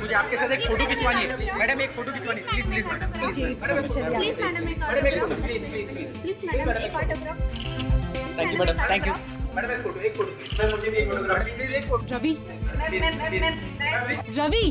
मुझे आपके साथ एक फोटो खिंचवानी है मैडम, एक फोटो खिंचवानी है please please madam, please madam, एक autograph. Thank you madam, thank you madam, एक फोटो प्लीज मैम, मुझे भी एक फोटोग्राफ प्लीज, एक फोटो। रवि रवि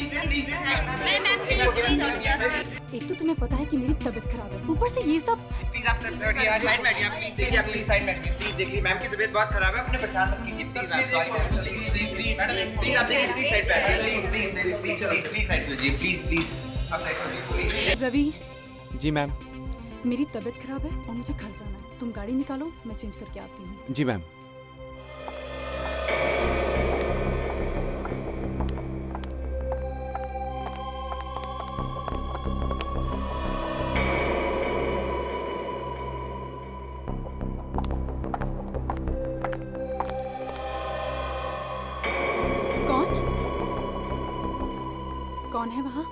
एक तो तुम्हें पता है कि मेरी तबीयत खराब है, ऊपर से ये सब। प्लीज आप साइड में हटिए, प्लीज देखिए, आप प्लीज साइड में हटिए, प्लीज देखिए मैम की तबीयत बहुत खराब है, अपने परेशान मत कीजिए please ma'am, sorry ma'am, please madam, please आप देखिए, प्लीज साइड पे हटिए, प्लीज साइड पे लीजिए, प्लीज आप साइड पे लीजिए। रवि जी मैम। मेरी तबीयत खराब है और मुझे घर जाना है, तुम गाड़ी निकालो, मैं चेंज करके आती हूँ। जी मैम। कौन है वहाँ?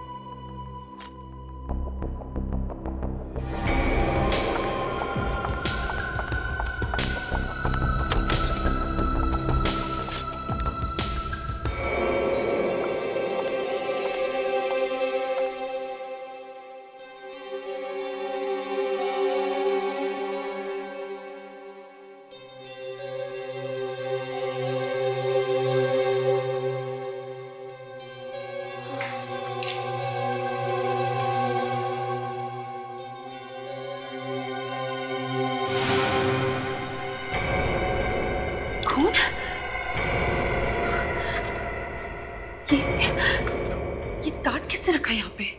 ये कार्ड किसने रखा है यहाँ पे?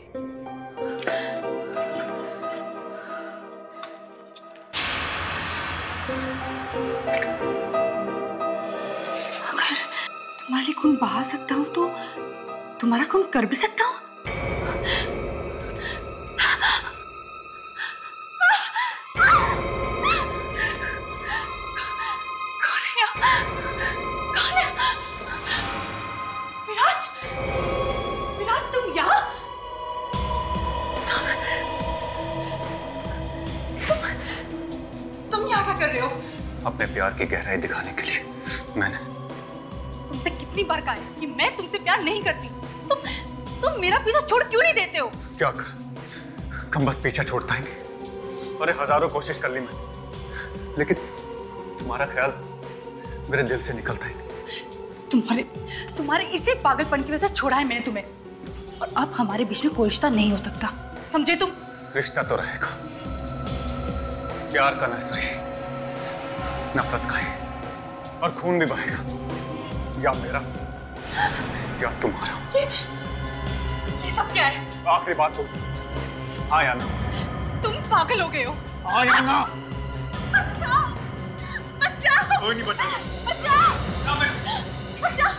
अगर तुम्हारे लिए खून बहा सकता हूँ तो तुम्हारा खून कर भी सकता हूँ। अपने प्यार की गहराई दिखाने के लिए मैंने तुमसे कितनी बार कहा है कि मैं तुमसे प्यार नहीं करती। तुम मेरा पीछा छोड़ क्यों नहीं देते हो? क्या कर, कमबख्त पीछा छोड़ता है। अरे हजारों कोशिश कर ली मैंने, लेकिन तुम्हारा ख्याल मेरे दिल से निकलता ही नहीं। तुम्हारे इसी पागलपन की वजह से छोड़ा है मैंने तुम्हें, और अब हमारे बीच में कोई रिश्ता नहीं हो सकता, समझे तुम? रिश्ता तो रहेगा, प्यार का न सही, नफरत का ही, और खून भी बहेगा, या मेरा या तुम्हारा। ये सब क्या है? आखिरी बात हो, हाँ या ना? तुम पागल हो गए हो? हाँ या ना? बचाओ! बचाओ! कोई नहीं बचाएगा। बचाओ! बचाओ!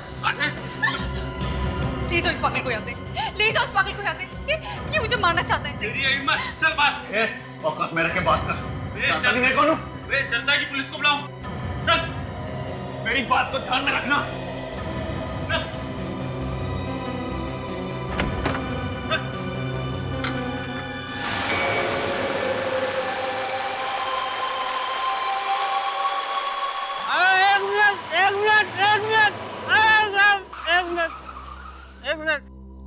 ले जाओ इस पागल को यहाँ से, ले जाओ इस पागल को यहाँ से। ये मुझे मारना चाहता है। तेरी हिम्मत, चल बात। औकात में रख के बात कर। चल मैं कौन हूँ? चलता है कि पुलिस को बुलाऊं? चल, मेरी बात को ध्यान में रखना। एक मिनट।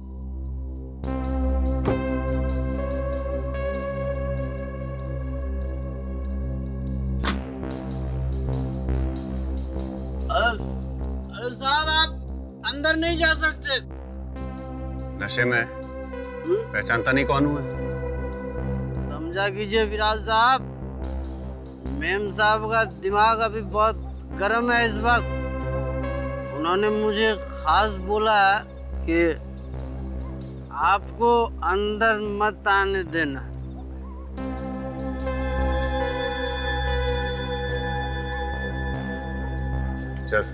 अरे साहब, आप अंदर नहीं जा सकते। नशे में पहचानता नहीं कौन हुआ? समझा कीजिए विराज साहब, मेम साहब का दिमाग अभी बहुत गर्म है इस वक्त। उन्होंने मुझे खास बोला है कि आपको अंदर मत आने देना। चल।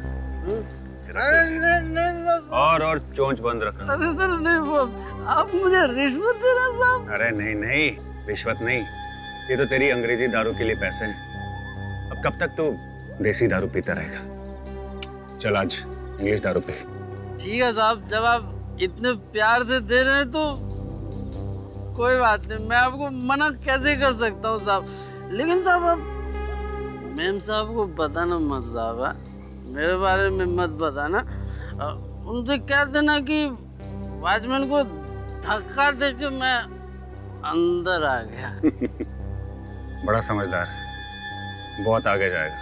और चोंच बंद रखना। अरे सर नहीं, वो आप मुझे रिश्वत दे रहे साहब। अरे नहीं नहीं, रिश्वत नहीं, ये तो तेरी अंग्रेजी दारू के लिए पैसे हैं। अब कब तक तू देसी दारू पीता रहेगा? चल आज इंग्लिश दारू पी। ठीक है साहब, जब आप इतने प्यार से दे रहे हैं तो कोई बात नहीं, मैं आपको मना कैसे कर सकता हूँ साहब। लेकिन साहब आप मेम साहब को बताना मत साहब, मेरे बारे में मत बताना। उनसे कह देना कि वॉचमैन को धक्का देके मैं अंदर आ गया। बड़ा समझदार, बहुत आगे जाएगा।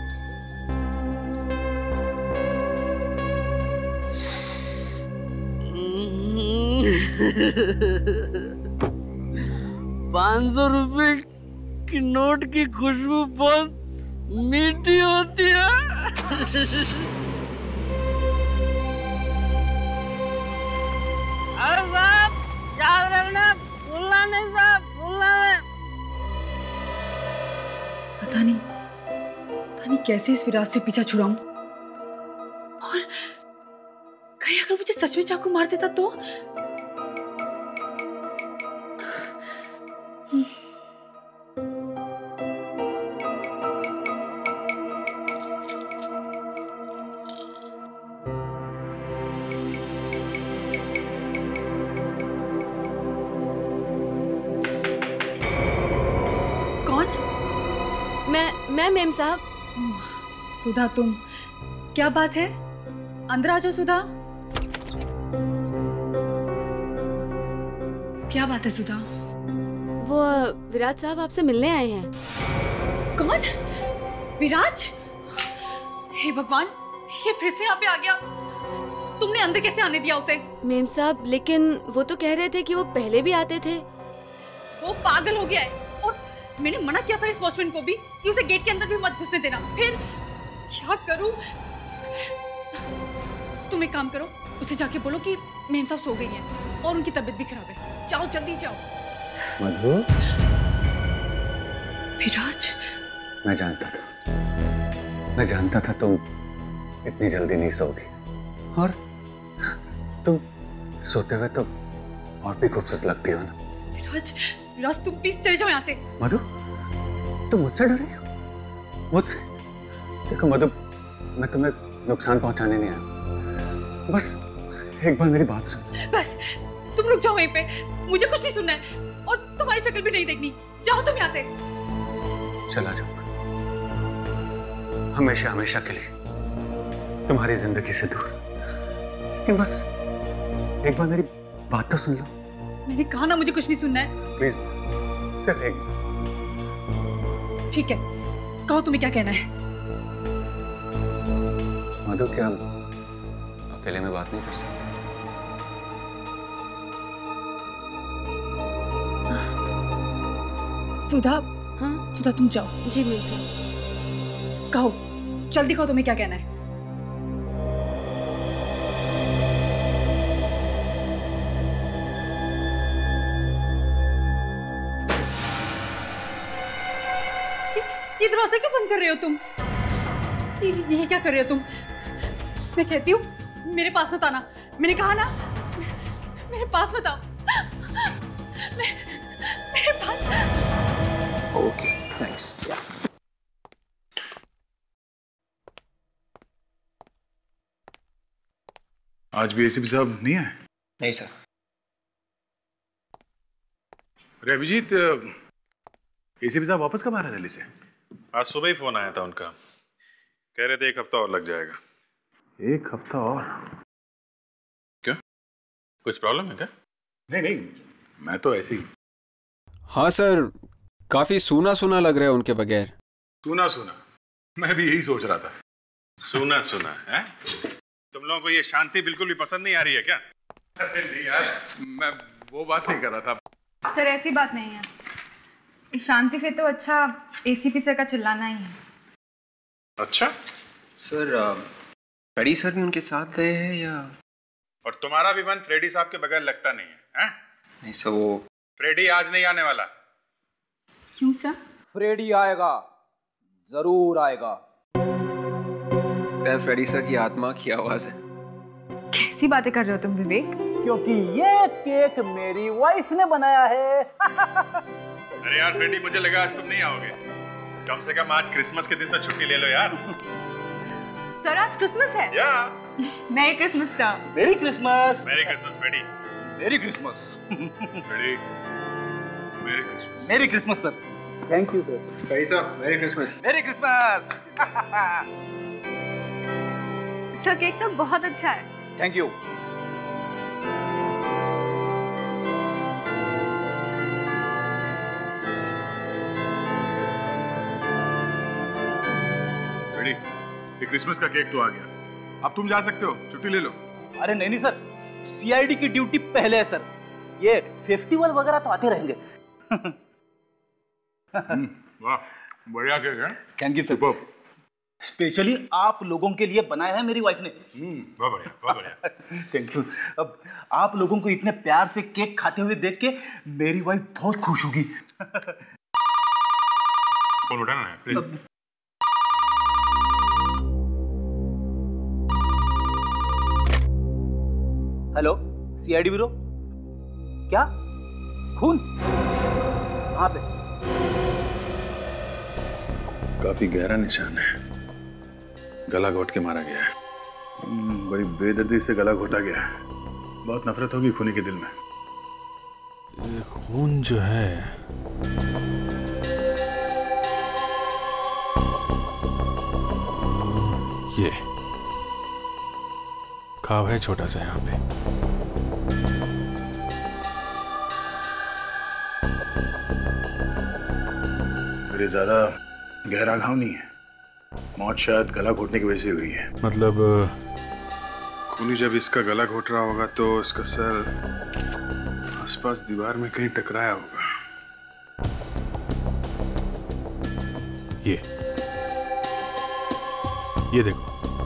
500 रुपए की नोट की खुशबू बहुत मीठी होती है। अरे साहब याद रखना, भूलना नहीं साहब, भूलना नहीं। पता नहीं कैसे इस विराट से पीछा छुड़ाऊं। और कहीं अगर मुझे सच में चाकू मार देता तो? मैं मेम साहब। सुधा तुम, क्या बात है? अंदर आ जाओ सुधा। क्या बात है सुधा? वो विराट साहब आपसे मिलने आए हैं। कौन? विराट? हे भगवान, ये फिर से यहाँ पे आ गया। तुमने अंदर कैसे आने दिया उसे? मेम साहब, लेकिन वो तो कह रहे थे कि वो पहले भी आते थे। वो पागल हो गया है। मैंने मना किया था इस वॉचमैन को भी कि उसे गेट के अंदर भी मत घुसने देना। फिर क्या करूं? तुम एक काम करो, उसे जाके बोलो कि मेम साहब सो गई हैं और उनकी तबीयत भी खराब है। जाओ जल्दी जाओ। मधु, विराज, मैं जानता था तुम इतनी जल्दी नहीं सोगी, और तुम सोते हुए तो और भी खूबसूरत लगती हो ना। विराज तुम प्लीज चले जाओ यहाँ से। मधु, तुम मुझसे डर रही हो? मुझसे? देखो मधु, मैं तुम्हें नुकसान पहुंचाने नहीं आया। बस एक बार मेरी बात सुन। बस तुम रुक जाओ वहीं पे, मुझे कुछ नहीं सुनना है और तुम्हारी शक्ल भी नहीं देखनी। जाओ तुम यहाँ से। चला जाऊंगा, हमेशा हमेशा के लिए तुम्हारी जिंदगी से दूर। लेकिन बस एक बार मेरी बात तो सुन लो। मैंने कहा ना मुझे कुछ नहीं सुनना है। प्लीज, सिर्फ एक। ठीक है, कहो तुम्हें क्या कहना है। मधु, क्या अकेले में बात नहीं कर सकते? सुधा। हाँ सुधा तुम जाओ। जी मेम साहब। कहो, जल्दी कहो तुम्हें क्या कहना है। ये दरवाजा क्यों बंद कर रहे हो तुम? ये क्या कर रहे हो तुम? मैं कहती हूँ मेरे पास मत आना। मैंने कहा ना, मेरे पास मत आओ। मेरे पास। Okay, thanks. आज भी एसीपी साहब नहीं आए? नहीं सर। अरे अभिजीत, एसीपी साहब वापस कब आ रहे हैं दिल्ली से? आज सुबह ही फोन आया था उनका, कह रहे थे 1 हफ्ता और लग जाएगा। 1 हफ्ता और? क्यों, कुछ प्रॉब्लम है क्या? नहीं, मैं तो ऐसे ही। हाँ सर, काफी सूना सूना लग रहा है उनके बगैर। सूना, मैं भी यही सोच रहा था। सुना है? तुम लोगों को ये शांति बिल्कुल भी पसंद नहीं आ रही है क्या? अरे नहीं यार, मैं वो बात नहीं कर रहा था। सर ऐसी बात नहीं है, इस शांति से तो अच्छा एसीपी सर का चिल्लाना ही है। अच्छा सर, फ्रेडी सर भी उनके साथ गए हैं या? और तुम्हारा भी मन फ्रेडी साहब के बगैर लगता नहीं है? नहीं सर, वो फ्रेडी आज नहीं आने वाला। क्यों सर? फ्रेडी आएगा, जरूर आएगा। फ्रेडी सर की आत्मा की आवाज है। कैसी बातें कर रहे हो तुम विवेक? क्योंकि ये केक मेरी वाइफ ने बनाया है। अरे यार फ्रेडी, मुझे लगा आज तुम नहीं आओगे। कम से कम आज क्रिसमस के दिन तो छुट्टी ले लो यार। सर आज क्रिसमस है। या merry Christmas sir. Merry Christmas. Merry Christmas Freddy. Merry Christmas. Freddy, merry Christmas. Merry Christmas sir. Thank you sir. Freddy साहब, merry Christmas. Merry Christmas. Sir cake तो बहुत अच्छा है। Thank you. ये क्रिसमस का केक तो आ गया, अब तुम जा सकते हो, छुट्टी ले लो। अरे नहीं सर, सीआईडी की ड्यूटी पहले है सर, ये फेस्टिवल वगैरह तो आते रहेंगे। वाह, बढ़िया केक है। थैंक यू सर, स्पेशली आप लोगों के लिए बनाया है मेरी वाइफ ने। बहुत बढ़िया, बहुत बढ़िया। Thank you. अब आप लोगों को इतने प्यार से केक खाते हुए देख के मेरी वाइफ बहुत खुश होगी। फोन उठाना है प्लीज। Hello, CID bureau. क्या खून? कहाँ पे? काफी गहरा निशान है, गला घोट के मारा गया है। बड़ी बेदर्दी से गला घोटा गया है। बहुत नफरत होगी खूनी के दिल में। ये खून जो है ये घाव है छोटा सा यहाँ पे। मेरे ज्यादा गहरा घाव नहीं है, मौत शायद गला घोटने की वजह से हुई है। मतलब खूनी जब इसका गला घोट रहा होगा तो इसका सर आसपास दीवार में कहीं टकराया होगा। ये देखो,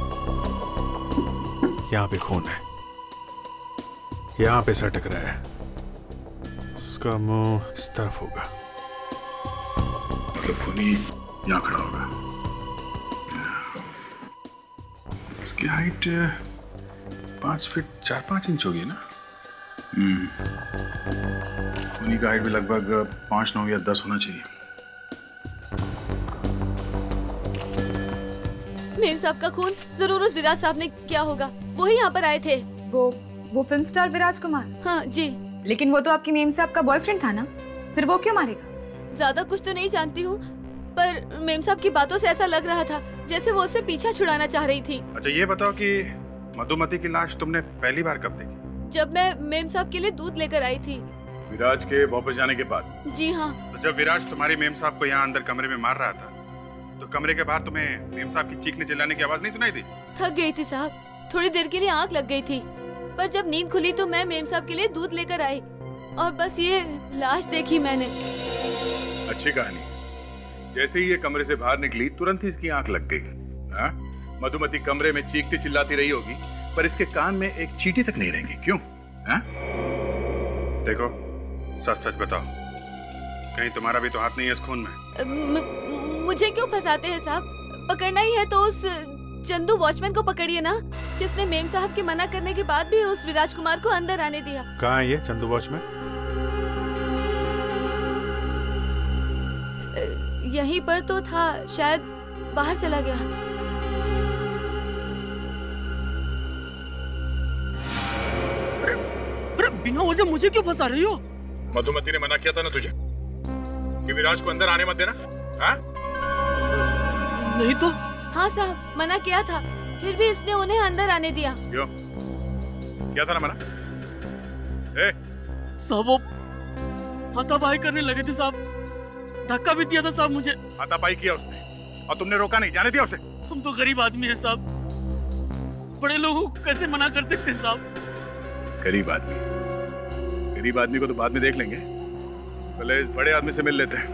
यहाँ पे खून है, यहाँ पे सर टकराया है, इसका मुंह इस तरफ होगा। तो खूनी यहाँ खड़ा होगा। इसकी हाइट 5 फीट 4-5 इंच होगी ना? खूनी का हाइट भी लगभग 5-9 या 10 होना चाहिए। मेम साहब का खून जरूर उस विराज साहब ने किया होगा, वो ही यहाँ पर आए थे। वो फिल्म स्टार विराज कुमार? हाँ जी। लेकिन वो तो आपकी मेम साहब का बॉयफ्रेंड था ना, फिर वो क्यों मारेगा? ज्यादा कुछ तो नहीं जानती हूँ, पर मेम साहब की बातों से ऐसा लग रहा था जैसे वो उससे पीछा छुड़ाना चाह रही थी। अच्छा ये बताओ कि मधुमती की लाश तुमने पहली बार कब देखी? जब मैं मेम साहब के लिए दूध लेकर आई थी। विराज के वापस जाने के बाद? जी हाँ। तो जब विराज तुम्हारी मेम साहब को यहाँ अंदर कमरे में मार रहा था, तो कमरे के बाहर तुम्हें मेम साहब की चीखने चिल्लाने की आवाज नहीं सुनाई थी? थक गई थी साहब, थोड़ी देर के लिए आंख लग गई थी, पर जब नींद खुली तो मैं मेम साहब के लिए दूध लेकर आई और बस ये लाश देखी मैंने। अच्छी कहानी। जैसे ही ये कमरे से बाहर निकली तुरंत ही इसकी आंख लग गई। हाँ? मधुमती कमरे में चीखती चिल्लाती रही होगी, पर इसके कान में एक चींटी तक नहीं रहेंगी। क्यों? हाँ? देखो सच सच बताओ, कहीं तुम्हारा भी तो हाथ नहीं है इस खून में? मुझे क्यों फंसाते हैं साहब? पकड़ना ही है तो उस चंदू वॉचमैन को पकड़िए ना, जिसने मेम साहब के मना करने के बाद भी उस विराज कुमार को अंदर आने दिया। कहाँ है ये चंदू वॉचमैन? यहीं पर तो था, शायद बाहर चला गया। अरे बिना वजह मुझे क्यों फंसा रही हो? मधुमती ने मना किया था ना तुझे कि विराज को अंदर आने मत देना? हाँ? नहीं तो? हाँ साहब, मना किया था, फिर भी इसने उन्हें अंदर आने दिया। क्यों? क्या था ना मना? साहब वो हाथापाई करने लगे थे साहब, धक्का भी दिया था साहब मुझे। हाथापाई किया उसने और तुमने रोका नहीं, जाने दिया उसे? हम तो गरीब आदमी हैं साहब, बड़े लोगों को कैसे मना कर सकते हैं साहब? गरीब आदमी को तो बाद में देख लेंगे, पहले इस बड़े आदमी से मिल लेते हैं।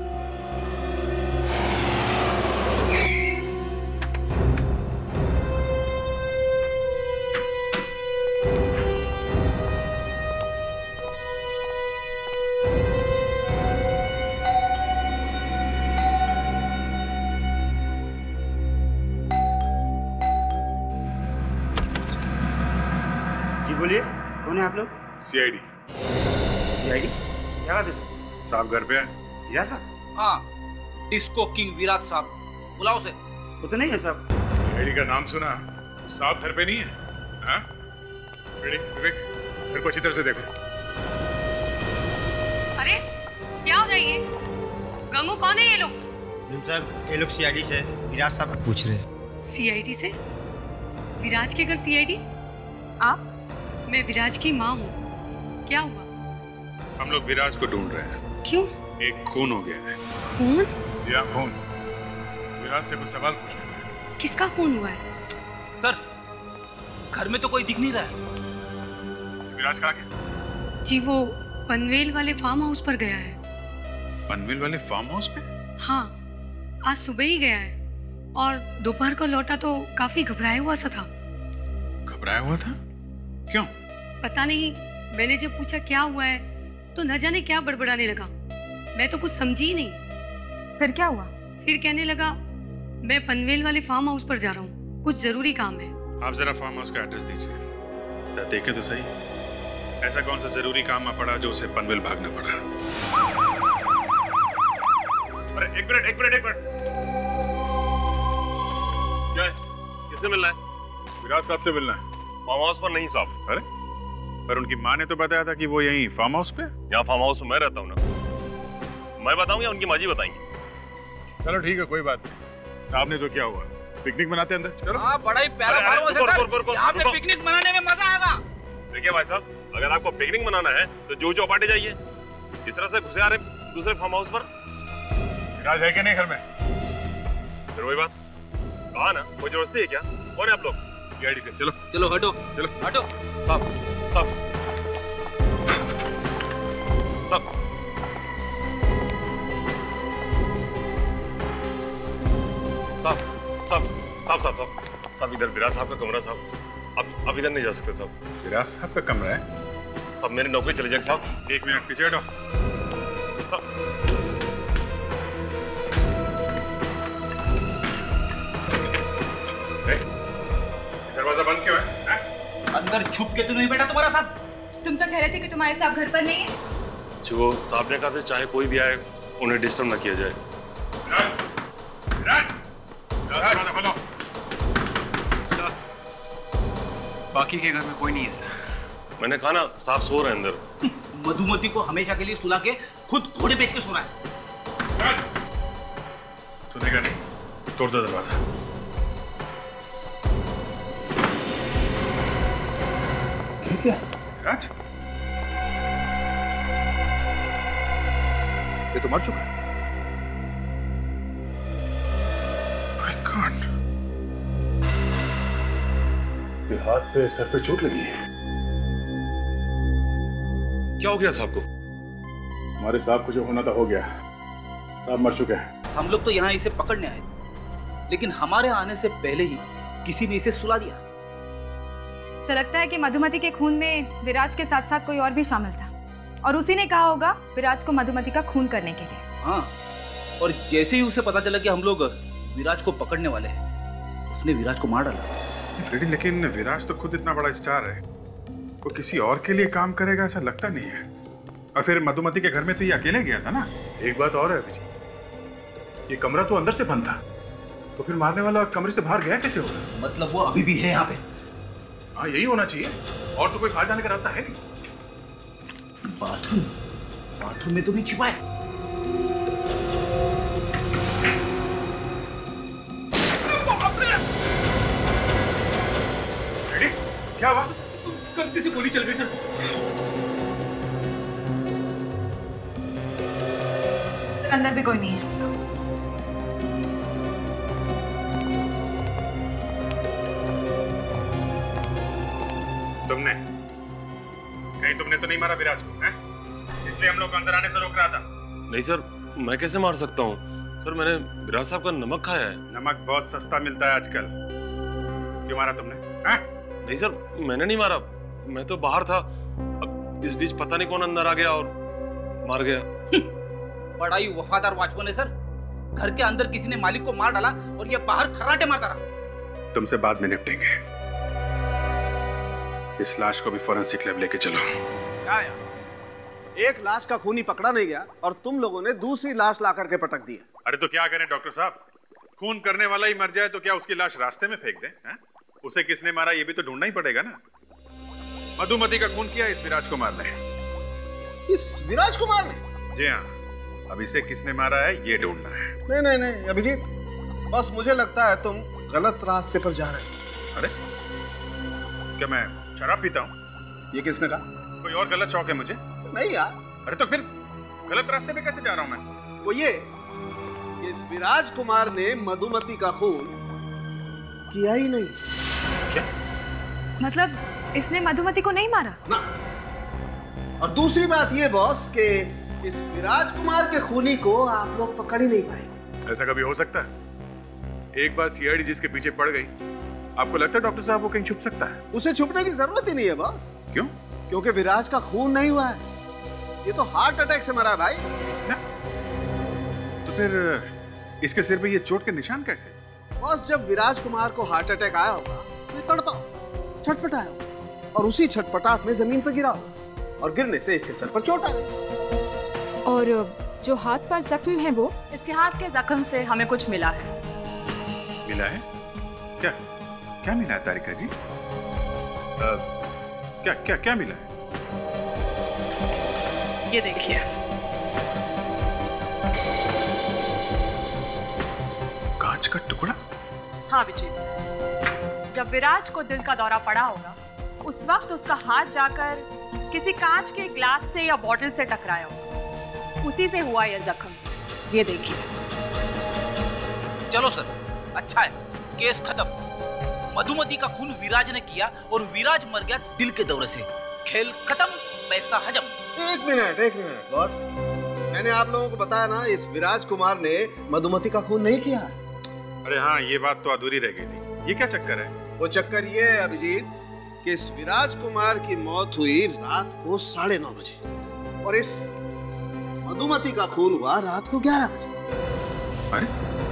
बोलिए, कौन है आप लोग? CID। CID? क्या बात है? साहब घर पे है? विराज साहब? हाँ, डिस्को किंग विराज साहब, बुलाओ से। वो तो नहीं है साहब। CID का नाम सुना, साहब घर पे नहीं है? हाँ? विवेक, फिर को अच्छी तरह से देखो। अरे क्या हो रहा है ये? गंगू कौन है ये लोग? मैम साहब, ये लोग CID से विराज साहब पूछ रहे हैं। CID से? विराज के घर CID? आप? मैं विराज की माँ हूँ, क्या हुआ? हम लोग विराज को ढूंढ रहे हैं। क्यों? एक खून हो गया है। खून? या खून। विराज से कुछ सवाल पूछने हैं। किसका खून हुआ है? सर, घर में तो कोई दिख नहीं रहा है। विराज कहाँ गया? जी वो पनवेल वाले फार्म हाउस पर गया है। पनवेल वाले फार्म हाउस पे? हाँ, आज सुबह ही गया है और दोपहर को लौटा तो काफी घबराया हुआ सा था। घबराया हुआ था? क्यों? पता नहीं, मैंने जब पूछा क्या हुआ है तो न जाने क्या बड़बड़ाने लगा। मैं तो कुछ समझी ही नहीं। फिर क्या हुआ? फिर कहने लगा मैं पनवेल वाले फार्म हाउस पर जा रहा हूँ, कुछ जरूरी काम है। आप जरा फार्म हाउस का एड्रेस दीजिए, जरा देखें तो सही। ऐसा कौन सा जरूरी काम आ पड़ा जो उसे पनवेल भागना पड़ा? अरे एक मिनट। क्या है? किससे मिलना है? विराज साहब से मिलना है। फार्म हाउस पर नहीं साहब। अरे पर उनकी माँ ने तो बताया था कि वो यहीं फार्म हाउस पे। यहाँ फार्म हाउस में मैं रहता हूँ ना, मैं बताऊँ या उनकी माँ जी बताएंगी? चलो ठीक है, कोई बात नहीं। साहब ने तो क्या हुआ, पिकनिक मनाते अंदर। चलो। हाँ, बड़ा ही प्यारा फार्म हाउस है सर। यहाँ पे पिकनिक मनाने में मजा आएगा। देखिए भाई साहब, अगर आपको पिकनिक मनाना है तो जो चौपाटी जाइए। इस तरह से घुसे आ रहे दूसरे फार्म हाउस पर। विराज है कि नहीं घर में? फिर वही बात कहा ना, कोई जबरदस्ती है क्या? कौन है आप लोग? C.I.D से। चलो चलो हटो, चलो हटो। साहब साहब साहब साहब साहब साहब साहब साहब इधर विराज साहब का कमरा साहब। अब इधर नहीं जा सकते साहब। विराज साहब का कमरा है? साहब मेरी नौकरी चली जाएगी साहब। 1 मिनट पीछे हटो। दरवाजा बंद क्यों है? अंदर छुप के तो नहीं बैठा तुम्हारा साहब? तुम तो कह रहे थे कि तुम्हारे साहब घर पर नहीं है। जो साहब ने कहा था चाहे कोई भी आए उन्हें डिस्टर्ब ना किया जाए। दरवाजा खोलो। बाकी के घर में कोई नहीं है सर। मैंने कहा ना, साहब सो रहे हैं अंदर। मधुमती को हमेशा के लिए सुला के खुद घोड़े बेच के सो रहा है। सुनेगा नहीं, तोड़ दो दरवाजा। क्या राज, ये तो मर चुका है। My God, ये हाथ पे सर पे चोट लगी है। क्या हो गया साहब को? हमारे साहब को जो होना था हो गया। साहब मर चुके हैं। हम लोग तो यहाँ इसे पकड़ने आए, लेकिन हमारे आने से पहले ही किसी ने इसे सुला दिया। ऐसा लगता है कि मधुमती के खून में विराज के साथ साथ कोई और भी शामिल था और उसी ने कहा होगा विराज को मधुमती का खून करने के लिए। हाँ, और जैसे ही उसे पता चला कि हम लोग विराज को पकड़ने वाले हैं, उसने विराज को मार डाला। लेकिन विराज तो खुद इतना बड़ा स्टार है, वो किसी और के लिए काम करेगा ऐसा लगता नहीं है। और फिर मधुमती के घर में तो ये अकेले गया था ना। एक बात और है अभिजीत, ये कमरा तो अंदर से बंद था, तो फिर मारने वाला कमरे से बाहर गया कैसे होगा? मतलब वो अभी भी है यहाँ पे? हाँ, यही होना चाहिए, और तो कोई बाहर जाने का रास्ता है नहीं। बाथरूम में तो नहीं छिपा है। क्या हुआ? गलती से गोली चल गई सर। अंदर भी कोई नहीं है। तुमने तो नहीं मारा विराज को, हैं? इसलिए हम लोग अंदर आने से रोक रहा था। नहीं सर, मैं कैसे मार सकता हूँ सर, मैंने विराज साहब का नमक खाया है। नमक बहुत सस्ता मिलता है आजकल। क्यों मारा तुमने? हैं? नहीं सर, मैंने नहीं मारा, मैं तो बाहर था। अब इस बीच पता नहीं कौन अंदर आ गया और मार गया। बड़ा ही वफादार वॉचमैन है सर। घर के अंदर किसी ने मालिक को मार डाला और ये बाहर खर्राटे मारता रहा। तुमसे बाद में निपटेंगे। इस लाश को भी फोरेंसिक लैब लेके चलो। क्या यार, एक लाश का खूनी पकड़ा नहीं गया और तुम लोगों ने दूसरी लाश ला करके पटक दी। अरे तो क्या करें डॉक्टर साहब, खून करने वाला ही मर जाए तो क्या उसकी लाश रास्ते में फेंक दें? उसे किसने मारा ये भी तो ढूंढना ही पड़ेगा ना। मधुमती का खून किया इस विराज को मारने। इस विराज को मारने? जी हाँ, अब इसे किसने मारा है ये ढूंढना है। नहीं नहीं नहीं अभिजीत, बस मुझे लगता है तुम गलत रास्ते पर जा रहे हो। अरे क्या मैं शराब पीता हूँ? ये किसने कहा? कोई और गलत शौक है मुझे? नहीं यार। अरे तो फिर गलत रास्ते पे कैसे जा रहा हूँ मैं? वो ये इस विराज कुमार ने मधुमती का खून किया ही नहीं। क्या मतलब इसने मधुमती को नहीं मारा ना। और दूसरी बात ये बॉस कि इस विराज कुमार के खूनी को आप लोग पकड़ ही नहीं पाए। ऐसा कभी हो सकता है? एक बार सीआईडी जिसके पीछे पड़ गई, आपको लगता है डॉक्टर साहब वो कहीं छुप सकता है? उसे छुपने की जरूरत ही नहीं है बॉस। क्यों? क्योंकि विराज का खून नहीं हुआ है, ये तो हार्ट अटैक से मरा है भाई। तो फिर इसके सिर पे ये चोट के निशान कैसे? बॉस जब विराज कुमार को हार्ट अटैक आया होगा तो तड़पा छटपटाया होगा और उसी छटपटाहट में जमीन पर गिरा होगा और गिरने से इसके सर पर चोट आ गई। और जो हाथ पर जख्म है वो? इसके हाथ के जख्म से हमें कुछ मिला है। मिला है? क्या क्या मिला है तारिका जी? क्या क्या क्या मिला है? ये देखिए। कांच का टुकड़ा? हाँ विजीत, जब विराज को दिल का दौरा पड़ा होगा उस वक्त उसका हाथ जाकर किसी कांच के ग्लास से या बॉटल से टकराया होगा, उसी से हुआ यह जख्म। ये देखिए। चलो सर, अच्छा है, केस खत्म। मधुमती का खून विराज ने किया और विराज मर गया दिल के दौरे से। खेल खत्म, पैसा हजम। एक मिनट बॉस, मैंने आप लोगों को बताया ना, इस विराज कुमार ने मधुमती का खून नहीं किया। अरे हाँ, ये बात तो अधूरी रह गई थी। ये क्या चक्कर है? वो चक्कर ये है अभिजीत कि इस विराज कुमार की मौत हुई रात को 9:30 बजे और इस मधुमती का खून हुआ रात को 11 बजे। अरे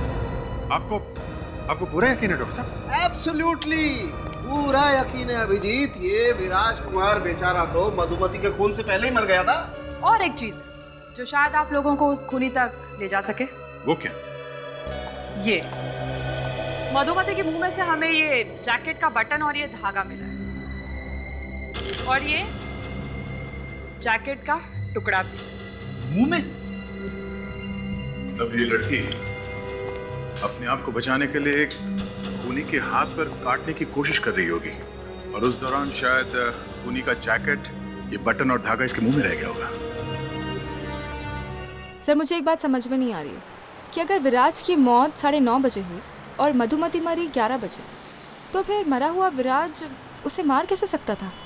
आपको पूरा यकीन है डॉक्टर साहब? एब्सोल्युटली पूरा यकीन है अभिजीत। ये विराज कुमार बेचारा तो मधुमती के खून से पहले ही मर गया था। और एक चीज जो शायद आप लोगों को उस खूनी तक ले जा सके। वो क्या? ये मधुमती के मुंह में से हमें ये जैकेट का बटन और ये धागा मिला है और ये जैकेट का टुकड़ा भी मुंह में। तब ये लड़की अपने आप को बचाने के लिए एक खूनी के हाथ पर काटने की कोशिश कर रही होगी और उस दौरान शायद खूनी का जैकेट, ये बटन और धागा इसके मुंह में रह गया होगा। सर मुझे एक बात समझ में नहीं आ रही कि अगर विराज की मौत 9:30 बजे हुई और मधुमती मरी 11 बजे, तो फिर मरा हुआ विराज उसे मार कैसे सकता था?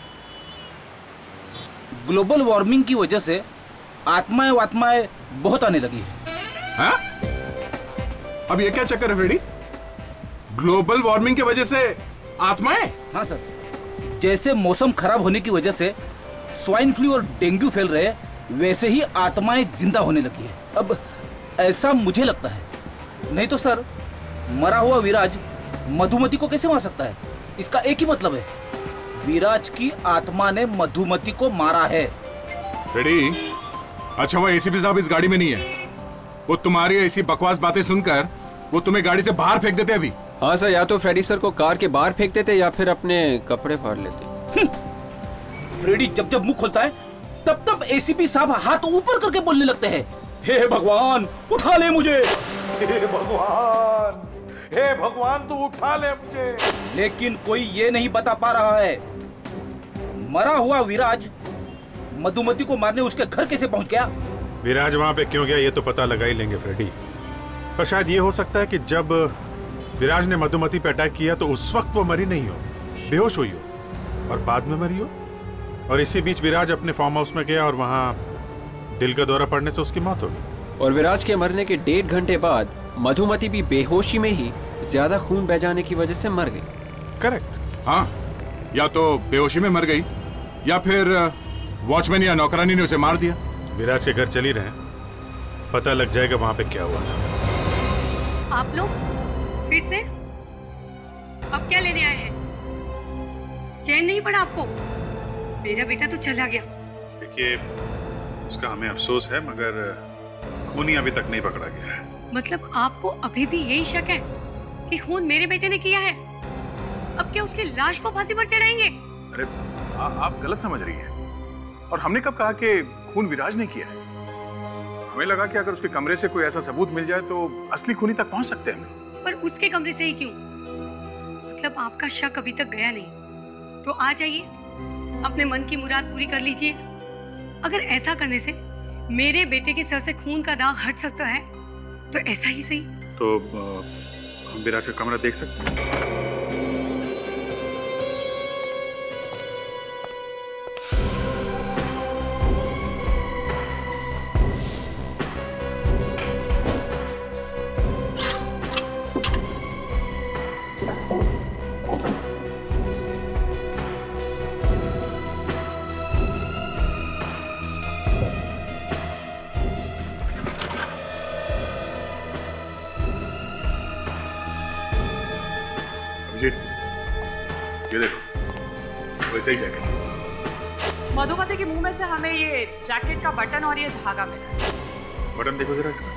ग्लोबल वार्मिंग की वजह से आत्माएं बहुत आने लगी है। हाँ? अब ये क्या चक्कर है फ्रेडी? ग्लोबल वार्मिंग की वजह से आत्माएं? हाँ सर, जैसे मौसम खराब होने की वजह से स्वाइन फ्लू और डेंगू फैल रहे हैं, वैसे ही आत्माएं जिंदा होने लगी है। अब ऐसा मुझे लगता है, नहीं तो सर मरा हुआ विराज मधुमती को कैसे मार सकता है? इसका एक ही मतलब है, विराज की आत्मा ने मधुमती को मारा है। फ्रेडी, अच्छा वो एसीपी साहब इस गाड़ी में नहीं है, वो तुम्हारी ऐसी बकवास बातें सुनकर वो तुम्हें गाड़ी से बाहर फेंक देते अभी। हाँ सर, या तो फ्रेडी सर को कार के बाहर फेंक देते या फिर अपने कपड़े फाड़ लेते। फ्रेडी जब जब मुंह खोलता है तब तब एसीपी साहब हाथ ऊपर करके बोलने लगते हैं, हे भगवान उठा ले मुझे, हे भगवान तू उठा ले मुझे। लेकिन कोई ये नहीं बता पा रहा है मरा हुआ विराज मधुमती को मारने उसके घर कैसे पहुंच गया। विराज वहां पे क्यों गया ये तो पता लगा ही लेंगे फ्रेडी, पर शायद ये हो सकता है कि जब विराज ने मधुमती पे अटैक किया तो उस वक्त वो मरी नहीं हो, बेहोश हुई हो और बाद में मरी हो, और इसी बीच विराज अपने फार्म हाउस में गया और वहां दिल का दौरा पड़ने से उसकी मौत हो गई। और विराज के मरने के 1.5 घंटे बाद मधुमती भी बेहोशी में ही ज्यादा खून बह जाने की वजह से मर गई। करेक्ट। हाँ, या तो बेहोशी में मर गई या फिर वॉचमैन या नौकरानी ने उसे मार दिया। विराज के घर चली रहे, पता लग जाएगा वहां पे क्या हुआ था। आप लोग फिर से अब क्या लेने आए हैं? चैन नहीं पड़ा आपको? मेरा बेटा तो चला गया। देखिए, इसका हमें अफसोस है मगर खूनी अभी तक नहीं पकड़ा गया है। मतलब आपको अभी भी यही शक है कि खून मेरे बेटे ने किया है? अब क्या उसकी लाश को फांसी पर चढ़ाएंगे? अरे आप गलत समझ रही हैं। और हमने कब कहा कि खून विराज ने किया है? हमें लगा कि अगर उसके कमरे से कोई ऐसा सबूत मिल जाए तो असली खूनी तक पहुंच सकते हैं। पर उसके कमरे से ही क्यों? मतलब आपका शक अभी तक गया नहीं तो आ जाइए, अपने मन की मुराद पूरी कर लीजिए। अगर ऐसा करने से मेरे बेटे के सर से खून का दाग हट सकता है तो ऐसा ही सही। तो हम विराज का कमरा देख सकते हैं? ये देखो वैसे ही जैकेट। मधुमती के मुंह में से हमें ये जैकेट का बटन और ये धागा मिला है। बटन देखो जरा इसका।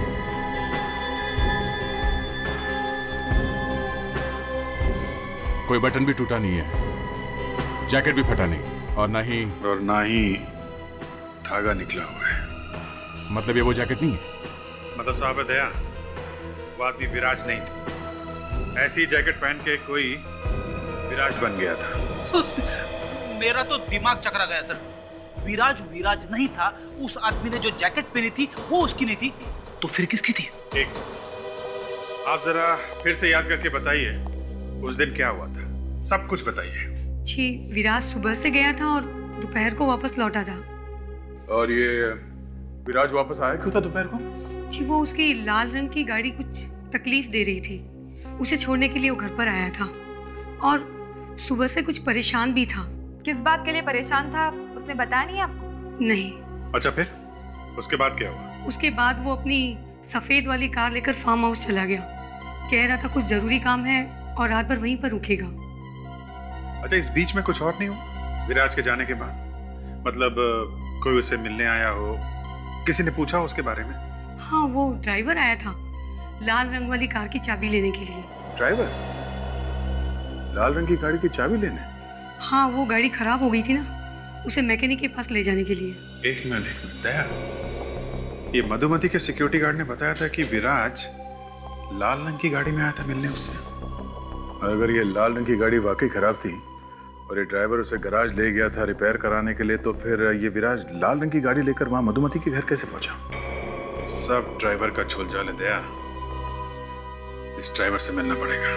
कोई बटन भी टूटा नहीं है, जैकेट भी फटा नहीं, और ना ही धागा निकला हुआ है। मतलब ये वो जैकेट नहीं है? मतलब साहब दया, वो आदमी विराज नहीं, ऐसी जैकेट पहन के कोई विराज बन गया था। मेरा तो दिमाग चकरा गया सर। विराज नहीं था। उस आदमी ने जो जैकेट पहनी थी वो उसकी नहीं थी, तो फिर किसकी थी? ठीक, आप जरा फिर से याद करके बताइए उस दिन क्या हुआ था, सब कुछ बताइए। जी, विराज सुबह से गया था और दोपहर को वापस लौटा था। और ये विराज वापस आया क्यों था दोपहर को? जी, वो उसकी लाल रंग की गाड़ी कुछ तकलीफ दे रही थी, उसे छोड़ने के लिए वो घर पर आया था और सुबह से कुछ परेशान भी था। किस बात के लिए परेशान था उसने बताया नहीं आपको? नहीं। अच्छा, फिर उसके बाद क्या हुआ? उसके बाद वो अपनी सफेद वाली कार लेकर फार्म हाउस चला गया। कह रहा था कुछ जरूरी काम है और रात भर वहीं पर रुकेगा। अच्छा, इस बीच में कुछ और नहीं हुआ विराज के जाने के बाद? मतलब कोई उसे मिलने आया हो, किसी ने पूछा उसके बारे में? हाँ, वो ड्राइवर आया था लाल रंग वाली कार की चाबी लेने के लिए। ड्राइवर लाल रंग की गाड़ी की चाबी लेने? हाँ, वो गाड़ी खराब हो गई थी ना, उसे मैकेनिक के पास ले जाने के लिए। एक मिनट दया, ये मधुमती के सिक्योरिटी गार्ड ने बताया था कि विराज लाल रंग की गाड़ी में आया था मिलने उससे। अगर ये लाल रंग की गाड़ी वाकई खराब थी और ये ड्राइवर उसे गैराज ले गया था रिपेयर कराने के लिए, तो फिर ये विराज लाल रंग की गाड़ी लेकर वहां मधुमती के घर कैसे पहुंचा? सब ड्राइवर का झोलझाल है दया, इस ड्राइवर से मिलना पड़ेगा।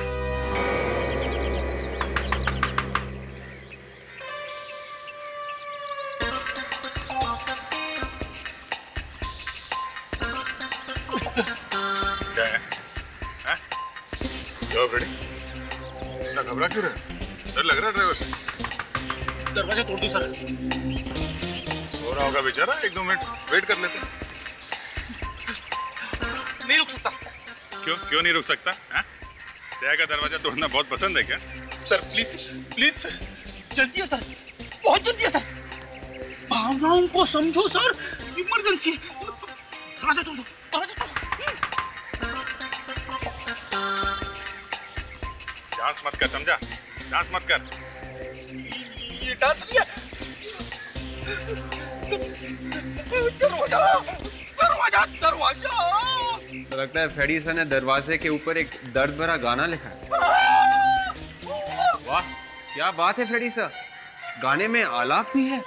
क्या है? क्या फ्रेडी? इतना घबरा क्यों रहे? डर लग रहा है ड्राइवर से? दरवाजा तोड़ दो सर। सो रहा होगा बेचारा, 1-2 मिनट वेट कर लेते हैं। नहीं रुक सकता। क्यों नहीं रुक सकता? दया का दरवाजा तोड़ना बहुत पसंद है क्या? सर प्लीज सर, जल्दी है सर, बहुत जल्दी है सर। भावनाओं को समझो सर, इमरजेंसी है। दरवाजा तोड़ दो, दरवाजा तोड़ दो। डांस मत कर, समझा? डांस मत कर। ये डांस नहीं है। दरवाजा दरवाजा दरवाजा। तो लगता है फ्रेडी सर ने दरवाजे के ऊपर एक दर्द भरा गाना लिखा है। वाह, क्या बात है फ्रेडी सर, गाने में आलाप भी है।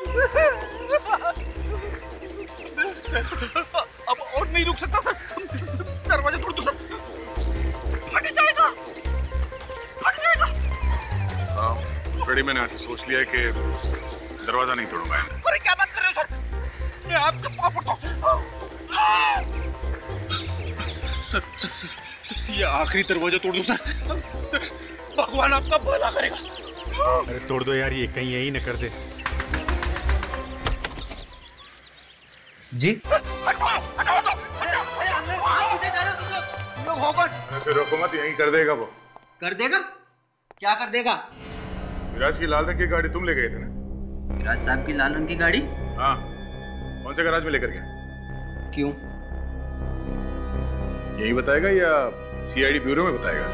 सर, अब और नहीं रुक सकता सर, दरवाजा तोड़ दो सर, फट जाएगा। हाँ, फ्रेडी, मैंने ऐसे सोच लिया है कि दरवाजा नहीं तोड़ूंगा। अरे क्या बात कर रहे हो सर, मैं आपका पाँव पड़ता हूँ। सर, ये आखिरी दरवाजा तोड़ दो सर, भगवान आपका भला करेगा। अरे तोड़ दो यार, ये कहीं यही न कर दे। जी ऐसे रोको मत, यहीं कर देगा वो। कर देगा? क्या कर देगा? विराज की लाल रंग की गाड़ी तुम ले गए थे ना? विराज साहब की लाल रंग की गाड़ी? हाँ, कौन से गैराज में लेकर गया? क्यों? यही बताएगा या CID ब्यूरो में बताएगा?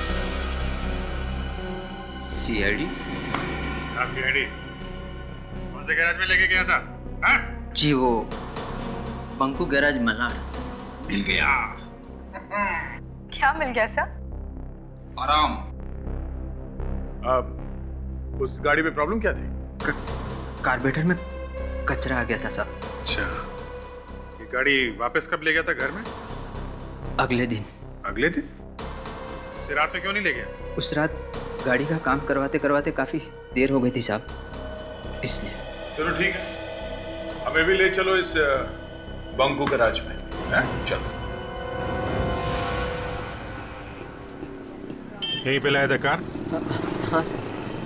CID? हाँ, CID। कौन से गैराज में लेके गया था? हाँ? जी, वो बंकू गैराज मलाड। मिल गया। क्या मिल गया सर? आराम। उस गाड़ी में प्रॉब्लम क्या थी? कार्बोरेटर में कचरा आ गया था साहब। अच्छा, ये गाड़ी वापस कब ले गया था घर में? अगले दिन। अगले दिन? उसे रात में क्यों नहीं ले गया? उस रात गाड़ी का काम करवाते करवाते काफी देर हो गई थी साहब, इसलिए। चलो ठीक है, हमें भी ले चलो इस बंकू गैराज में। चलो। यहीं पे लाया था कार? हाँ सर।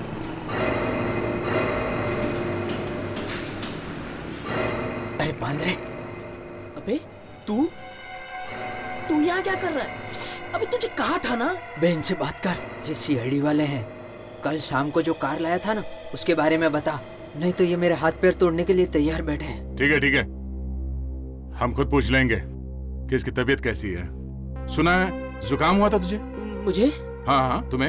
अरे बांद्रे, अबे तू यहाँ क्या कर रहा है? अबे तुझे कहा था ना। बहन से बात कर, ये CID वाले हैं। कल शाम को जो कार लाया था ना, उसके बारे में बता, नहीं तो ये मेरे हाथ पैर तोड़ने के लिए तैयार बैठे हैं। ठीक है ठीक है, हम खुद पूछ लेंगे कि इसकी तबीयत कैसी है। सुना है जुकाम हुआ था तुझे? मुझे? हाँ हाँ तुम्हें।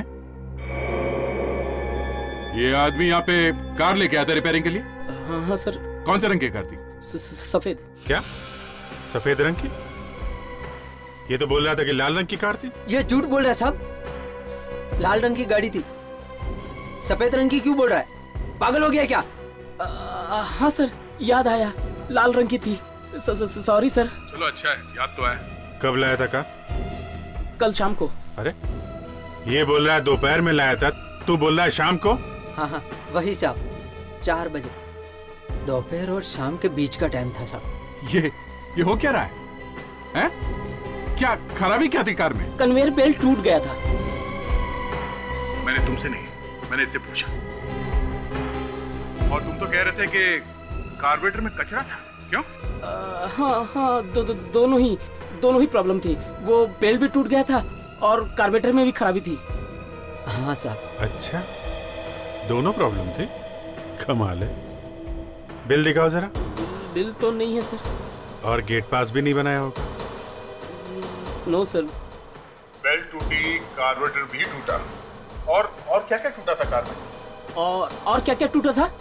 ये आदमी यहाँ पे कार लेके आया था रिपेयरिंग के लिए? हाँ हाँ सर। कौन से रंग की कार थी? सफेद। क्या सफेद रंग की? ये तो बोल रहा था कि लाल रंग की कार थी। ये झूठ बोल रहा है साहब, लाल रंग की गाड़ी थी। सफेद रंग की क्यों बोल रहा है? पागल हो गया क्या? हाँ सर, याद आया, लाल रंग की थी। Sorry sir. चलो अच्छा है, याद तो है। कब लाया था कार? कल शाम को। अरे ये बोल रहा है दोपहर में लाया था, तू बोल रहा है शाम को? हाँ हाँ वही साहब, 4 बजे दोपहर और शाम के बीच का टाइम था साहब। ये हो क्या रहा है? हैं? क्या खराबी क्या थी कार में? कन्वेयर बेल्ट टूट गया था। मैंने तुमसे नहीं, मैंने इससे पूछा। और तुम तो कह रहे थे कि कार्बोरेटर में कचरा था, क्यों? हाँ दोनों ही प्रॉब्लम थी। वो बेल्ट भी टूट गया था और कार्बोरेटर में भी खराबी थी। हाँ साहब। अच्छा, दोनों प्रॉब्लम थी, कमाल है। बिल दिखाओ जरा। बिल तो नहीं है सर। और गेट पास भी नहीं बनाया होगा? No sir. बेल्ट टूटी, कार्बोरेटर भी टूटा, और क्या क्या टूटा था कार में? और क्या क्या टूटा था?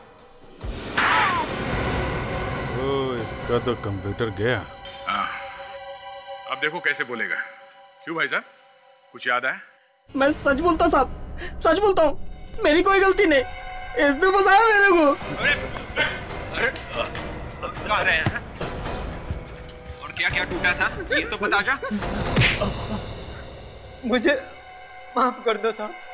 इसका तो कंप्यूटर गया। अब देखो कैसे बोलेगा। क्यों भाई साहब, कुछ याद आया? मैं सच बोलता साहब, सच बोलता हूँ, मेरी कोई गलती नहीं, इसने फंसाया मेरे को। अरे कहाँ रहे हैं? और क्या क्या टूटा था ये तो बता जा। मुझे माफ कर दो साहब,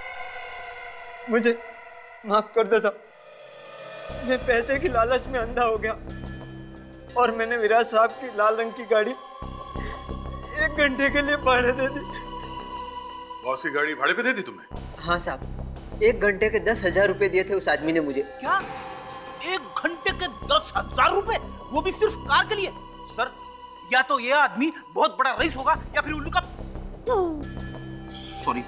मुझे माफ कर दो साहब। मैं पैसे की लालच में अंधा हो गया और मैंने विराज साहब की लाल रंग की गाड़ी 1 घंटे के लिए भाड़े दे दी। बॉस की गाड़ी भाड़े पे दे दी तुमने? हाँ साहब, 1 घंटे के 10,000 रुपए दिए थे उस आदमी ने मुझे। क्या? 1 घंटे के 10,000 रुपए? वो भी सिर्फ कार के लिए? सर, या तो ये आदमी बहुत बड़ा रईस होगा या फिर उल्लू का। सॉरी।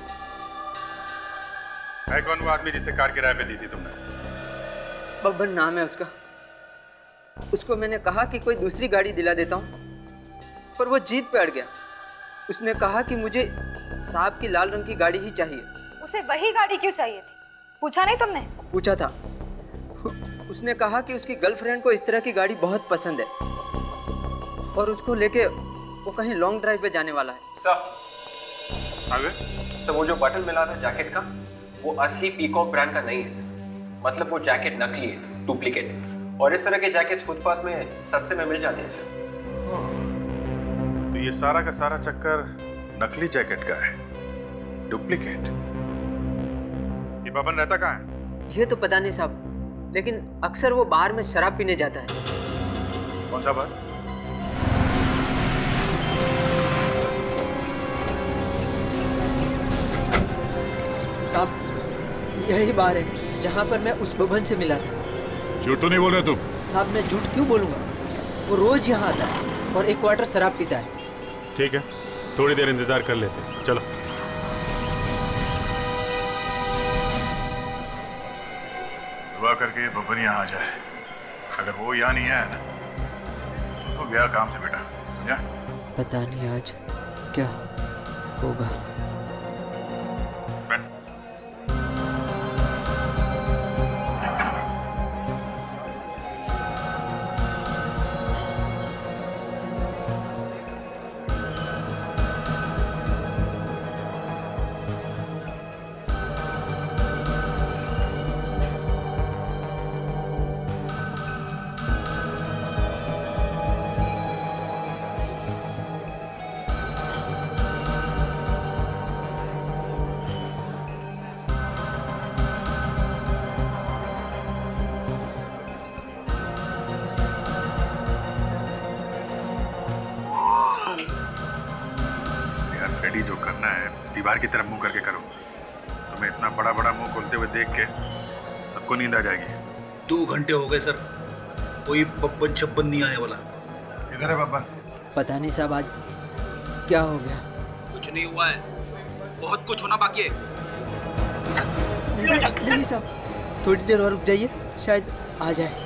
है कौन वो आदमी जिसे कार किराए पे दी थी तुमने? बब्बन नाम है उसका। उसको मैंने कहा कि कोई दूसरी गाड़ी दिला देता हूँ, पर वो जीत पे अड़ गया। उसने कहा कि मुझे साहब की लाल रंग की गाड़ी ही चाहिए। उसे वही गाड़ी क्यों चाहिए थी? पूछा नहीं तुमने? पूछा था। उसने कहा कि उसकी गर्लफ्रेंड को इस तरह की गाड़ी बहुत पसंद है और उसको लेके वो कहीं लॉन्ग ड्राइव पे जाने वाला है। तो वो जो बटन मिला था जैकेट का, वो असली पीकॉक ब्रांड का नहीं है सर। मतलब वो जैकेट नकली है, डुप्लीकेट। और इस तरह के जैकेट्स फुटपाथ में सस्ते में मिल जाते हैं सर। तो ये सारा का सारा चक्कर नकली जैकेट का है, डुप्लीकेट। ये बबन रहता कहाँ है? ये तो पता नहीं साहब, लेकिन अक्सर वो बाहर में शराब पीने जाता है। कौन सा बार? साहब, यही बार है जहाँ पर मैं उस बबन से मिला था। झूठ तो नहीं बोल रहे तुम? साहब मैं झूठ क्यों बोलूंगा, वो रोज यहाँ आता है और 1 क्वार्टर शराब पीता है। ठीक है, थोड़ी देर इंतजार कर लेते हैं, चलो। दुआ करके बबन यहाँ आ जाए। अगर वो यहाँ नहीं आया ना तो गया काम से बेटा, समझा? पता नहीं आज क्या होगा। जो करना है दीवार की तरफ मुंह करके करो। तुम्हें इतना बड़ा बड़ा मुंह खोलते हुए देख के सबको नींद आ जाएगी। 2 घंटे हो गए सर, कोई बब्बन छप्पन नहीं आने वाला। इधर है बब्बन? पता नहीं साहब आज क्या हो गया। नहीं हुआ है, बहुत कुछ होना बाकी है। नहीं साहब, थोड़ी देर और रुक जाइए, शायद आ जाए।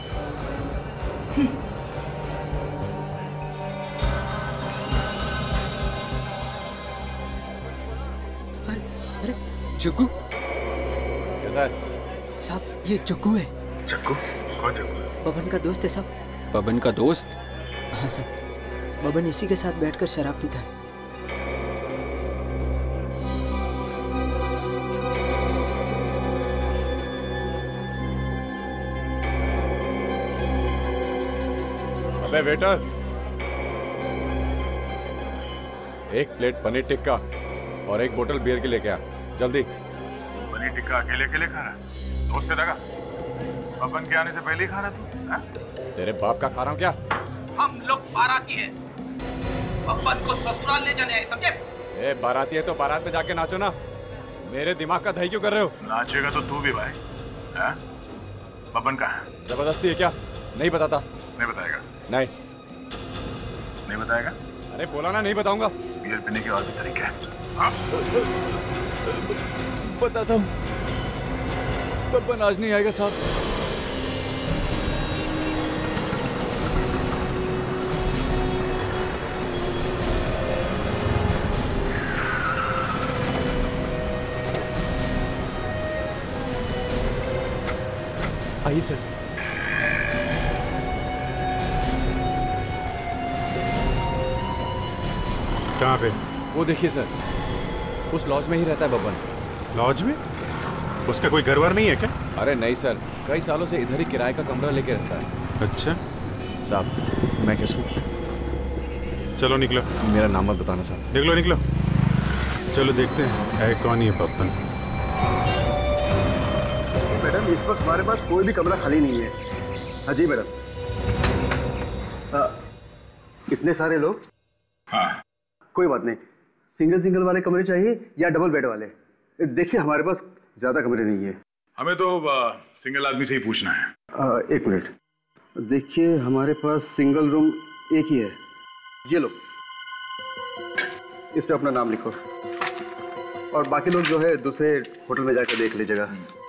अरे जग्गू। कैसा है साहब? ये जग्गू है। जग्गू? कौन जग्गू? बबन का दोस्त है साहब। बबन का दोस्त? हाँ साहब, बबन इसी के साथ बैठकर शराब पीता है। अबे वेटर, एक प्लेट पनीर टिक्का और एक बोतल बियर की लेके आ, जल्दी। पनीर टिक्का अकेले अकेले खाना? दोस्त से लगा? बबन के आने से पहले ही खाना तू? तेरे बाप का खा रहा हूँ क्या? हम लोग बाराती हैं, बब्बन को ससुराल ले जाने आए, समझे? ए बाराती है तो बारात में जाके नाचो ना, मेरे दिमाग का दही क्यों कर रहे हो? नाचेगा तो तू भी भाई। बबन कहाँ है? जबरदस्ती है क्या? नहीं बताता। नहीं बताएगा? नहीं। नहीं बताएगा? अरे बोला ना नहीं बताऊंगा। बियर पीने के और भी तरीके हैं। बताता हूँ, बब्बन आज नहीं आएगा साहब। आइए सर। कहाँ पे? वो देखिए सर, उस लॉज में ही रहता है बब्बन। लॉज में? उसका कोई घर वर नहीं है क्या? अरे नहीं सर, कई सालों से इधर ही किराए का कमरा लेके रहता है। अच्छा साहब, मैं किसको? चलो निकलो। मेरा नाम मत बताना साहब। निकलो निकलो, चलो देखते हैं है कौन ये बब्बन। मैडम इस वक्त हमारे पास कोई भी कमरा खाली नहीं है। हाँ जी मैडम। इतने सारे लोग? हाँ। कोई बात नहीं, सिंगल सिंगल वाले कमरे चाहिए या डबल बेड वाले? देखिए हमारे पास ज्यादा कमरे नहीं है। हमें तो सिंगल आदमी से ही पूछना है। एक मिनट, देखिए हमारे पास सिंगल रूम एक ही है। ये लो, इस पे अपना नाम लिखो और बाकी लोग जो है दूसरे होटल में जाकर देख लीजिएगा।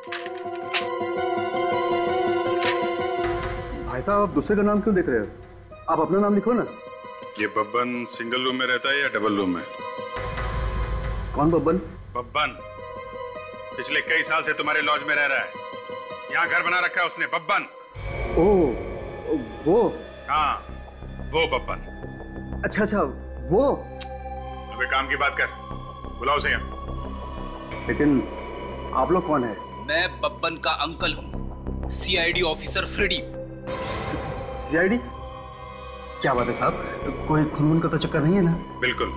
भाई साहब आप दूसरे का नाम क्यों देख रहे हो? आप अपना नाम लिखो ना। ये बब्बन सिंगल रूम में रहता है या डबल रूम में? कौन बब्बन? बब्बन पिछले कई साल से तुम्हारे लॉज में रह रहा है, यहाँ घर बना रखा है उसने। बब्बन। ओह वो? हाँ वो बब्बन। अच्छा अच्छा वो। अबे काम की बात कर, बुलाओ उसे यहाँ। लेकिन आप लोग कौन है? मैं बब्बन का अंकल हूँ, CID ऑफिसर फ्रेडी। CID? क्या बात है साहब, कोई खून का तो चक्कर नहीं है ना? बिल्कुल,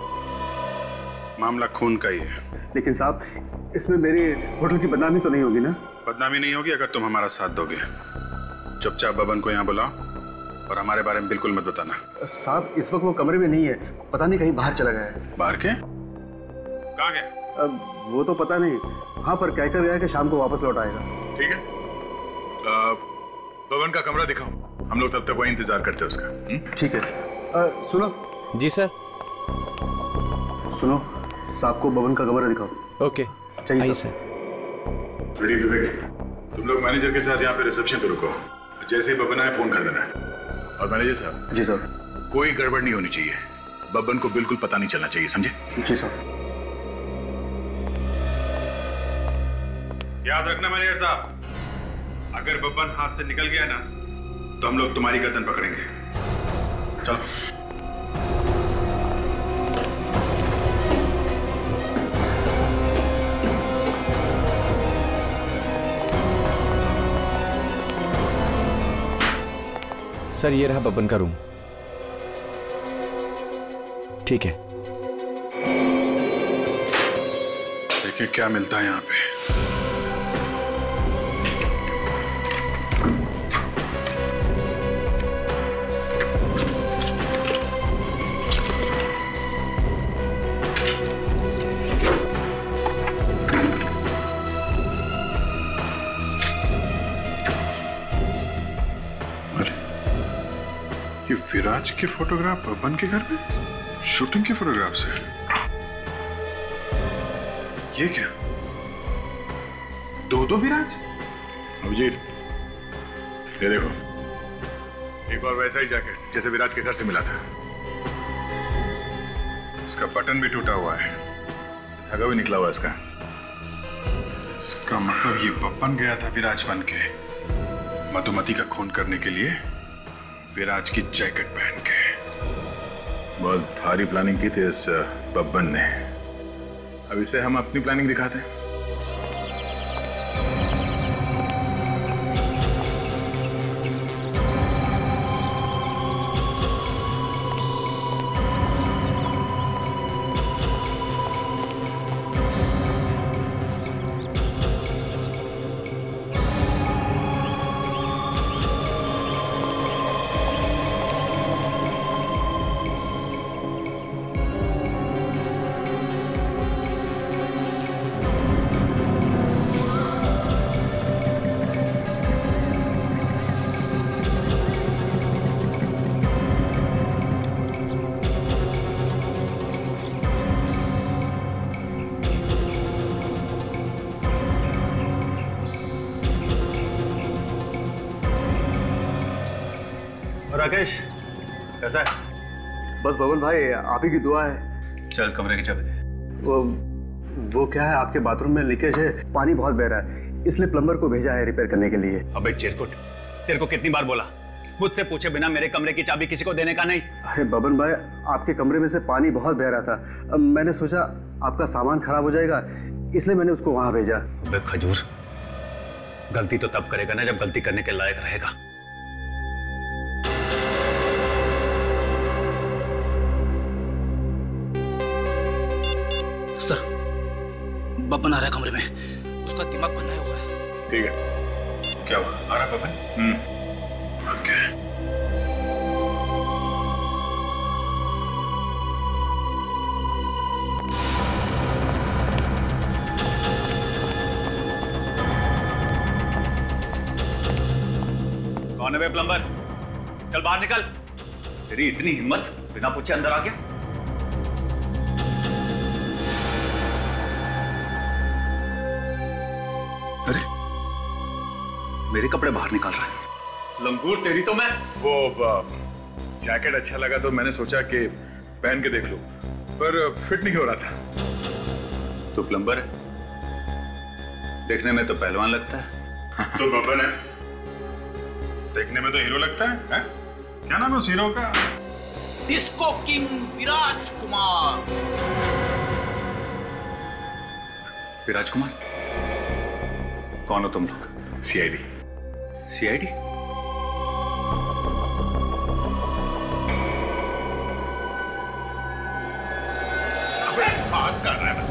मामला खून का ही है। लेकिन साहब इसमें मेरी होटल की बदनामी तो नहीं होगी ना? बदनामी नहीं होगी अगर तुम हमारा साथ दोगे। चुपचाप बब्बन को यहाँ बुलाओ और हमारे बारे में बिल्कुल मत बताना। साहब इस वक्त वो कमरे में नहीं है, पता नहीं कहीं बाहर चला गया है। बाहर के? कहाँ गया? वो तो पता नहीं, हाँ पर कहकर गया कि शाम को वापस लौट आएगा। ठीक है, बब्बन का कमरा दिखाओ, हम लोग तब तक वही इंतजार करते हैं उसका। ठीक है। सुनो। जी सर। सुनो, साहब को बब्बन का कमरा दिखाओ। ओके चाहिए सर। तुम लोग मैनेजर के साथ यहाँ पे रिसेप्शन पे रुको, जैसे ही बब्बन आए फोन कर देना। और मैनेजर साहब। जी सर। कोई गड़बड़ नहीं होनी चाहिए, बब्बन को बिल्कुल पता नहीं चलना चाहिए, समझे? जी सर। याद रखना मैनेजर साहब, अगर बब्बन हाथ से निकल गया ना तो हम लोग तुम्हारी गर्दन पकड़ेंगे। चलो। सर ये रहा बब्बन का रूम। ठीक है, देखिए क्या मिलता है यहाँ पे। विराज के फोटोग्राफ बब्बन के घर में? शूटिंग के फोटोग्राफ्स है? ये क्या? दो विराज? अभिजीत, ये देखो, एक बार वैसा ही जैकेट जैसे विराज के घर से मिला था। इसका बटन भी टूटा हुआ है, धागा भी निकला हुआ है इसका। इसका मतलब ये बन गया था विराज बन के मधुमती का खून करने के लिए विराज की जैकेट पहन के। बहुत भारी प्लानिंग की थी इस बब्बन ने। अब इसे हम अपनी प्लानिंग दिखाते हैं। राकेश कैसा है? बस बबन भाई आप ही की दुआ है। चल कमरे की चाबी दे। वो क्या है, आपके बाथरूम में लीकेज है, पानी बहुत बह रहा है, इसलिए प्लम्बर को भेजा है रिपेयर करने के लिए। अबे चिरकुट, तेरे को कितनी बार बोला मुझसे पूछे बिना मेरे कमरे की चाबी किसी को देने का नहीं। अरे बबन भाई, आपके कमरे में से पानी बहुत बह रहा था, मैंने सोचा आपका सामान खराब हो जाएगा, इसलिए मैंने उसको वहां भेजा। अबे खजूर, गलती तो तब करेगा ना जब गलती करने के लायक रहेगा। सर, बब्बन आ रहा है कमरे में, उसका दिमाग बनाया हुआ है। ठीक है, क्या हुआ? आ रहा है बब्बन? ओके। कौन है बे प्लम्बर? चल बाहर निकल। तेरी इतनी हिम्मत, बिना पूछे अंदर आ गया। अरे मेरे कपड़े बाहर निकाल रहा है। लंगूर तेरी तो मैं। वो जैकेट अच्छा लगा तो मैंने सोचा कि पहन के देख लूं, पर फिट नहीं हो रहा था। तू प्लम्बर है, देखने में तो पहलवान लगता है। तो बब्बन है, देखने में तो हीरो लगता है? क्या नाम है उस हीरो का? Disco king Viraj Kumar. विराज कुमार? कौन हो तुम लोग? CID। CID? अबे बात कर रहा है।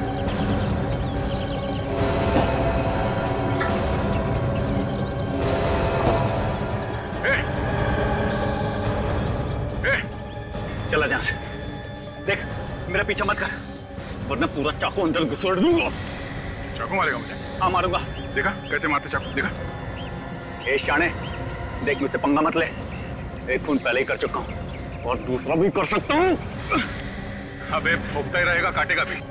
चला जहां से। देख, मेरा पीछा मत कर, वरना पूरा चाकू अंदर घुसेड़ दूंगा। चाकू मारेगा मुझे? हाँ मारूंगा। देखा कैसे मारते चाकू? देखा? ए शाने, देख मुझसे पंगा मत ले। एक खून पहले ही कर चुका हूं और दूसरा भी कर सकता हूं। अबे भोगता ही रहेगा, काटेगा भी।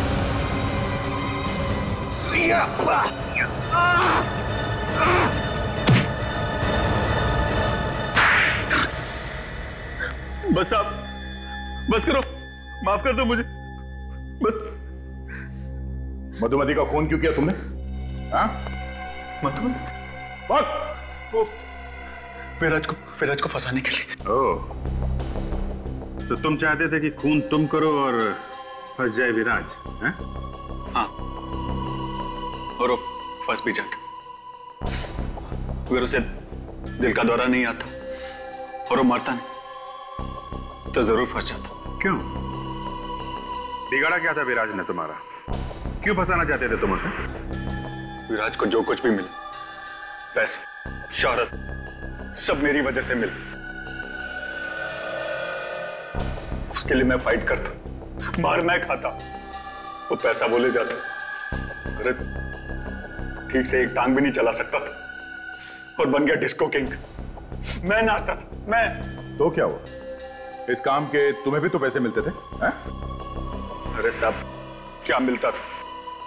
बस आप बस करो, माफ कर दो मुझे, बस। मधुमती का खून क्यों किया तुमने? हाँ? मधुमती? विराज को फंसाने के लिए। ओह, तो तुम चाहते थे कि खून तुम करो और फंस जाए विराज? हैं? हाँ, और वो फंस भी जाता। अगर उसे दिल का दौरा नहीं आता और वो मरता नहीं तो जरूर फंस जाता। क्यों? बिगाड़ा क्या था विराज ने तुम्हारा? क्यों फंसाना चाहते थे तुम उसे? विराज को जो कुछ भी मिले, पैसे, शोहरत, सब मेरी वजह से मिले, उसके लिए मैं फाइट करता, मार मैं खाता, वो पैसा बोले जाता। अरे ठीक से एक टांग भी नहीं चला सकता था और बन गया डिस्को किंग। मैं नाचता था, मैं। तो क्या हुआ? इस काम के तुम्हें भी तो पैसे मिलते थे? हैं? अरे साहब, क्या मिलता था?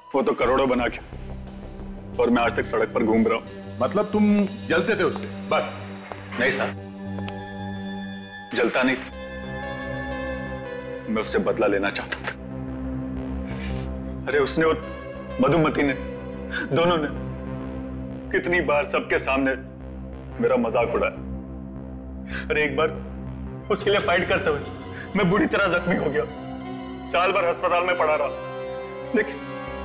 वो तो करोड़ों बना के, और मैं आज तक सड़क पर घूम रहा हूं। मतलब तुम जलते थे उससे बस? नहीं सर, जलता नहीं था, मैं उससे बदला लेना चाहता था। अरे उसने और मधुमती ने, दोनों ने कितनी बार सबके सामने मेरा मजाक उड़ाया। अरे एक बार उसके लिए फाइट करते हुए मैं बुरी तरह जख्मी हो गया, साल भर अस्पताल में पड़ा रहा, लेकिन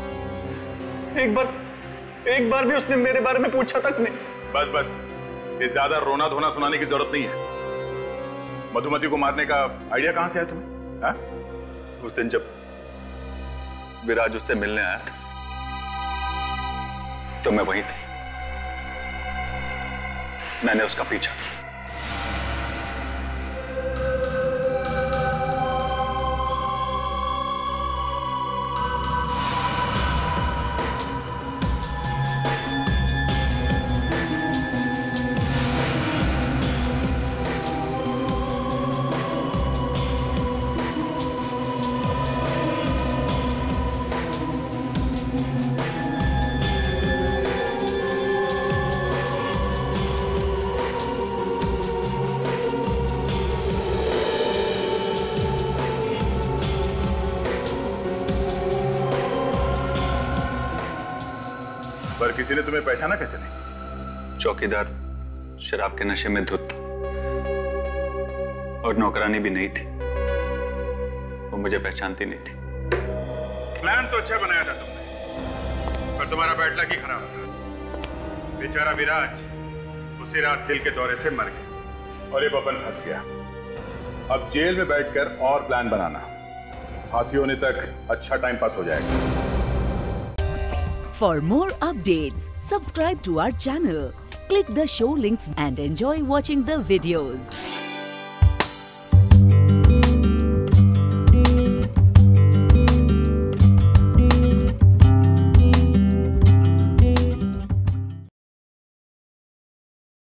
एक बार भी उसने मेरे बारे में पूछा तक नहीं। बस बस, ये ज्यादा रोना धोना सुनाने की जरूरत नहीं है। मधुमती को मारने का आइडिया कहां से आया तुम्हें? हा? उस दिन जब विराज उससे मिलने आया था तो मैं वहीं थी, मैंने उसका पीछा किया। पर किसी ने तुम्हें पहचाना कैसे नहीं? चौकीदार शराब के नशे में धुत था और नौकरानी भी नहीं थी, वो मुझे पहचानती नहीं थी। प्लान तो अच्छा बनाया था तुमने, पर तुम्हारा बैड लक ही खराब था। बेचारा विराज उसी रात दिल के दौरे से मर गया और ये बबन फंस गया। अब जेल में बैठकर और प्लान बनाना, फांसी होने तक अच्छा टाइम पास हो जाएगा। For more updates, subscribe to our channel, click the show links and enjoy watching the videos.